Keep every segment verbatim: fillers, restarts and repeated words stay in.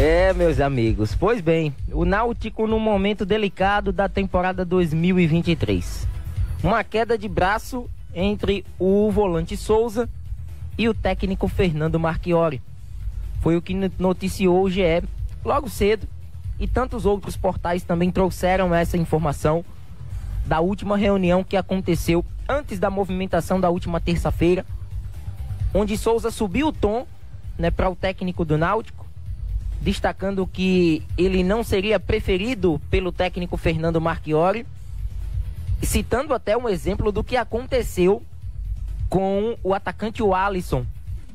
É, meus amigos, pois bem, o Náutico no momento delicado da temporada dois mil e vinte e três. Uma queda de braço entre o volante Souza e o técnico Fernando Marchiori. Foi o que noticiou o G E logo cedo, e tantos outros portais também trouxeram essa informação da última reunião que aconteceu antes da movimentação da última terça-feira, onde Souza subiu o tom, né, para o técnico do Náutico, destacando que ele não seria preferido pelo técnico Fernando Marchiori, citando até um exemplo do que aconteceu com o atacante Alisson,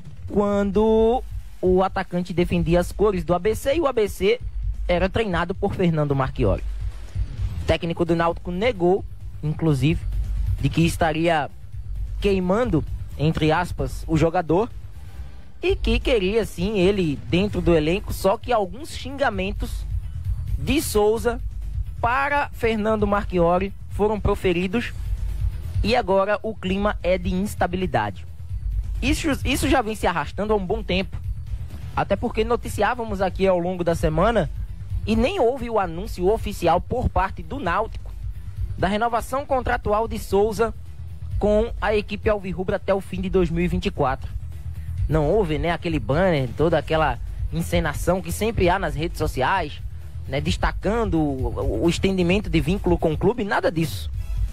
quando o atacante defendia as cores do A B C e o A B C era treinado por Fernando Marchiori. O técnico do Náutico negou, inclusive, de que estaria queimando, entre aspas, o jogador, e que queria sim ele dentro do elenco, só que alguns xingamentos de Souza para Fernando Marchiori foram proferidos e agora o clima é de instabilidade. Isso, isso já vem se arrastando há um bom tempo, até porque noticiávamos aqui ao longo da semana e nem houve o anúncio oficial por parte do Náutico da renovação contratual de Souza com a equipe alvirrubra até o fim de dois mil e vinte e quatro. Não houve, né, aquele banner, toda aquela encenação que sempre há nas redes sociais, né, destacando o, o estendimento de vínculo com o clube, nada disso.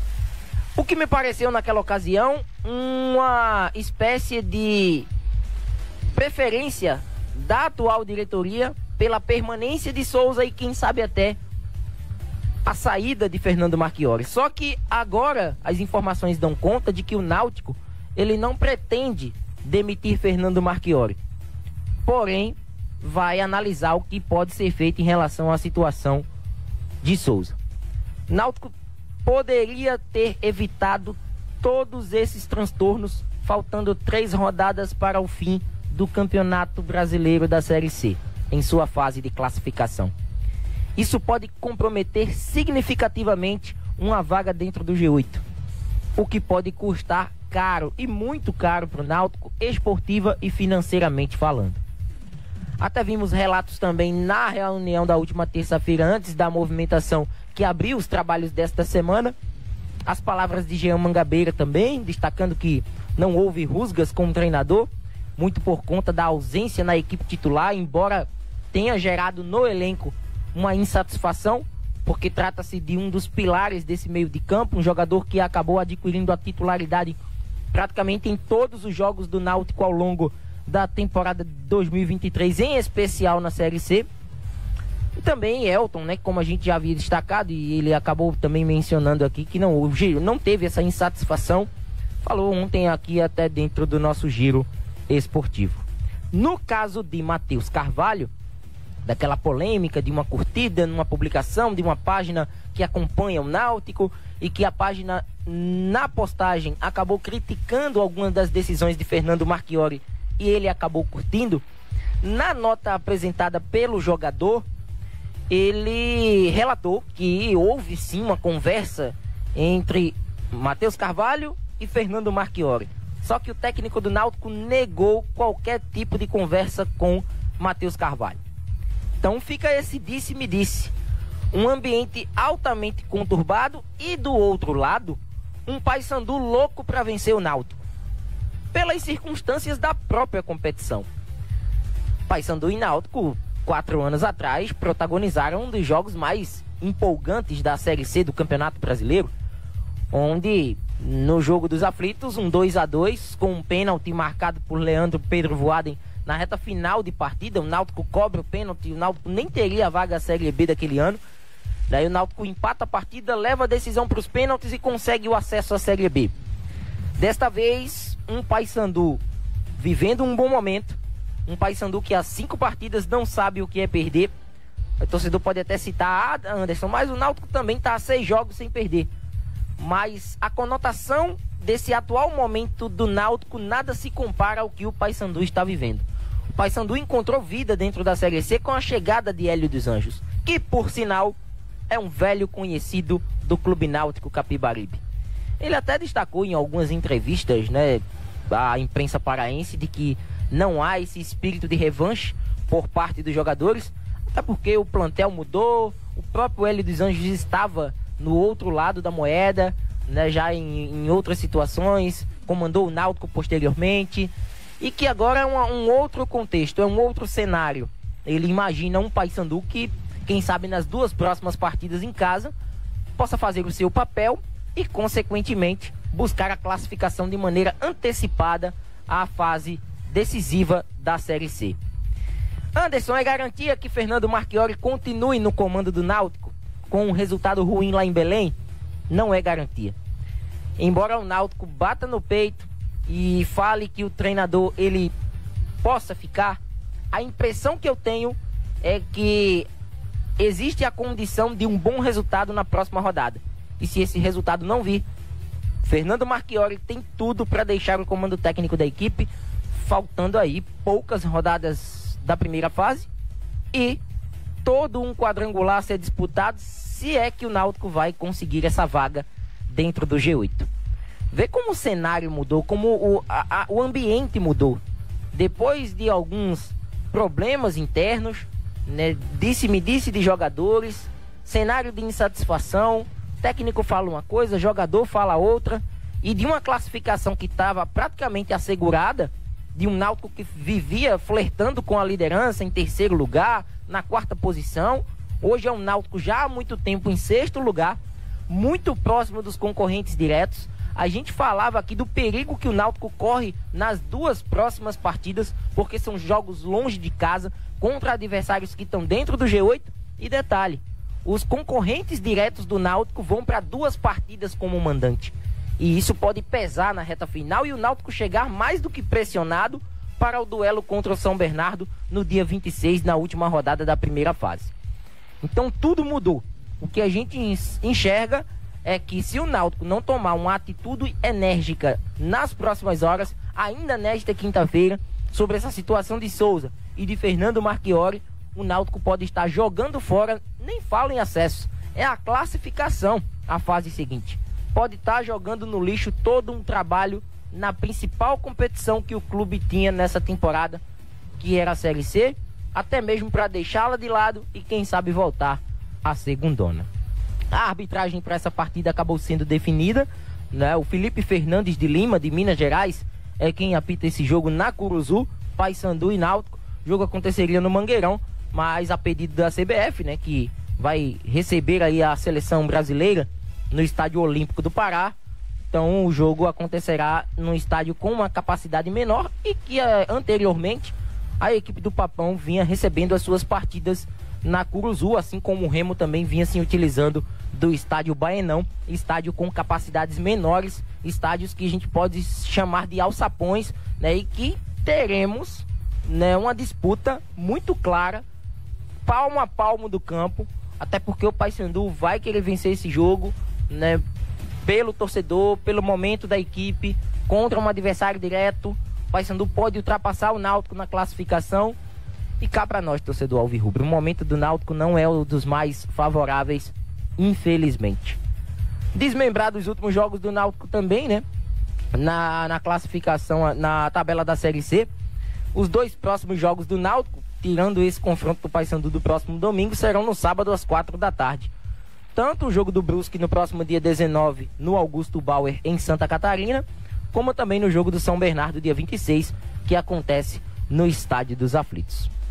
O que me pareceu naquela ocasião, uma espécie de preferência da atual diretoria pela permanência de Souza e quem sabe até a saída de Fernando Marchiori. Só que agora as informações dão conta de que o Náutico, ele não pretende demitir Fernando Marchiori, porém vai analisar o que pode ser feito em relação à situação de Souza. Náutico poderia ter evitado todos esses transtornos faltando três rodadas para o fim do Campeonato Brasileiro da Série C, em sua fase de classificação. Isso pode comprometer significativamente uma vaga dentro do G oito, o que pode custar caro e muito caro para o Náutico, esportiva e financeiramente falando. Até vimos relatos também na reunião da última terça-feira, antes da movimentação que abriu os trabalhos desta semana, as palavras de Jean Mangabeira também, destacando que não houve rusgas com o treinador, muito por conta da ausência na equipe titular, embora tenha gerado no elenco uma insatisfação, porque trata-se de um dos pilares desse meio de campo, um jogador que acabou adquirindo a titularidade praticamente em todos os jogos do Náutico ao longo da temporada de dois mil e vinte e três, em especial na Série C. E também Elton, né, como a gente já havia destacado, e ele acabou também mencionando aqui que não, o giro não teve essa insatisfação, falou ontem aqui até dentro do nosso giro esportivo. No caso de Matheus Carvalho, daquela polêmica de uma curtida numa publicação de uma página que acompanha o Náutico e que a página na postagem acabou criticando algumas das decisões de Fernando Marchiori e ele acabou curtindo, na nota apresentada pelo jogador, ele relatou que houve sim uma conversa entre Matheus Carvalho e Fernando Marchiori, só que o técnico do Náutico negou qualquer tipo de conversa com Matheus Carvalho. Então fica esse disse-me-disse, um ambiente altamente conturbado e do outro lado, um Paysandu louco para vencer o Náutico, pelas circunstâncias da própria competição. Paysandu e Náutico, quatro anos atrás, protagonizaram um dos jogos mais empolgantes da Série C do Campeonato Brasileiro, onde no jogo dos aflitos, um dois a dois, com um pênalti marcado por Leandro Pedro Voaden na reta final de partida, o Náutico cobra o pênalti, o Náutico nem teria a vaga à Série B daquele ano. Daí o Náutico empata a partida, leva a decisão para os pênaltis e consegue o acesso à Série B. Desta vez, um Paysandu vivendo um bom momento, um Paysandu que há cinco partidas não sabe o que é perder. O torcedor pode até citar, ah, Anderson, mas o Náutico também está a seis jogos sem perder. Mas a conotação desse atual momento do Náutico nada se compara ao que o Paysandu está vivendo. O Paysandu encontrou vida dentro da Série C com a chegada de Hélio dos Anjos, que, por sinal, é um velho conhecido do Clube Náutico Capibaribe. Ele até destacou em algumas entrevistas, né, à imprensa paraense, de que não há esse espírito de revanche por parte dos jogadores, Até porque o plantel mudou, o próprio Hélio dos Anjos estava no outro lado da moeda, né, já em, em outras situações, comandou o Náutico posteriormente, e que agora é um, um outro contexto, é um outro cenário. Ele imagina um Paysandu que, quem sabe, nas duas próximas partidas em casa, possa fazer o seu papel e, consequentemente, buscar a classificação de maneira antecipada à fase decisiva da Série C. Anderson, é garantia que Fernando Marchiori continue no comando do Náutico com um resultado ruim lá em Belém? Não é garantia. Embora o Náutico bata no peito e fale que o treinador ele possa ficar, a impressão que eu tenho é que existe a condição de um bom resultado na próxima rodada. E se esse resultado não vir, Fernando Marchiori tem tudo para deixar o comando técnico da equipe, faltando aí poucas rodadas da primeira fase e todo um quadrangular a ser disputado, se é que o Náutico vai conseguir essa vaga dentro do G oito. Vê como o cenário mudou, como o, a, a, o ambiente mudou. Depois de alguns problemas internos, né, disse-me disse de jogadores, cenário de insatisfação, técnico fala uma coisa, jogador fala outra, e de uma classificação que estava praticamente assegurada, de um Náutico que vivia flertando com a liderança em terceiro lugar, na quarta posição, hoje é um Náutico já há muito tempo em sexto lugar, muito próximo dos concorrentes diretos. A gente falava aqui do perigo que o Náutico corre nas duas próximas partidas, porque são jogos longe de casa, contra adversários que estão dentro do G oito. E detalhe, os concorrentes diretos do Náutico vão para duas partidas como mandante. E isso pode pesar na reta final e o Náutico chegar mais do que pressionado para o duelo contra o São Bernardo no dia vinte e seis, na última rodada da primeira fase. Então tudo mudou. O que a gente enxerga é que se o Náutico não tomar uma atitude enérgica nas próximas horas, ainda nesta quinta-feira, sobre essa situação de Souza e de Fernando Marchiori, o Náutico pode estar jogando fora, nem falo em acesso, é a classificação, a fase seguinte. Pode estar jogando no lixo todo um trabalho na principal competição que o clube tinha nessa temporada, que era a Série C, até mesmo para deixá-la de lado e quem sabe voltar à segundona. A arbitragem para essa partida acabou sendo definida, né? O Felipe Fernandes de Lima, de Minas Gerais, é quem apita esse jogo na Curuzu, Paysandu e Náutico. O jogo aconteceria no Mangueirão, mas a pedido da C B F, né, que vai receber aí a seleção brasileira no Estádio Olímpico do Pará. Então o jogo acontecerá num estádio com uma capacidade menor e que eh, anteriormente a equipe do Papão vinha recebendo as suas partidas na Curuzu, assim como o Remo também vinha se utilizando do estádio Baenão, estádio com capacidades menores, estádios que a gente pode chamar de alçapões, né, e que teremos, né, uma disputa muito clara, palmo a palmo do campo, até porque o Paysandu vai querer vencer esse jogo, né, pelo torcedor, pelo momento da equipe, contra um adversário direto. O Paysandu pode ultrapassar o Náutico na classificação. E cá para nós, torcedor alvirrubro, o momento do Náutico não é um dos mais favoráveis, infelizmente. Desmembrado os últimos jogos do Náutico também, né? Na, na classificação, na tabela da Série C. Os dois próximos jogos do Náutico, tirando esse confronto do Paysandu do próximo domingo, serão no sábado às quatro da tarde. Tanto o jogo do Brusque no próximo dia dezenove, no Augusto Bauer, em Santa Catarina, como também no jogo do São Bernardo, dia vinte e seis, que acontece no Estádio dos Aflitos.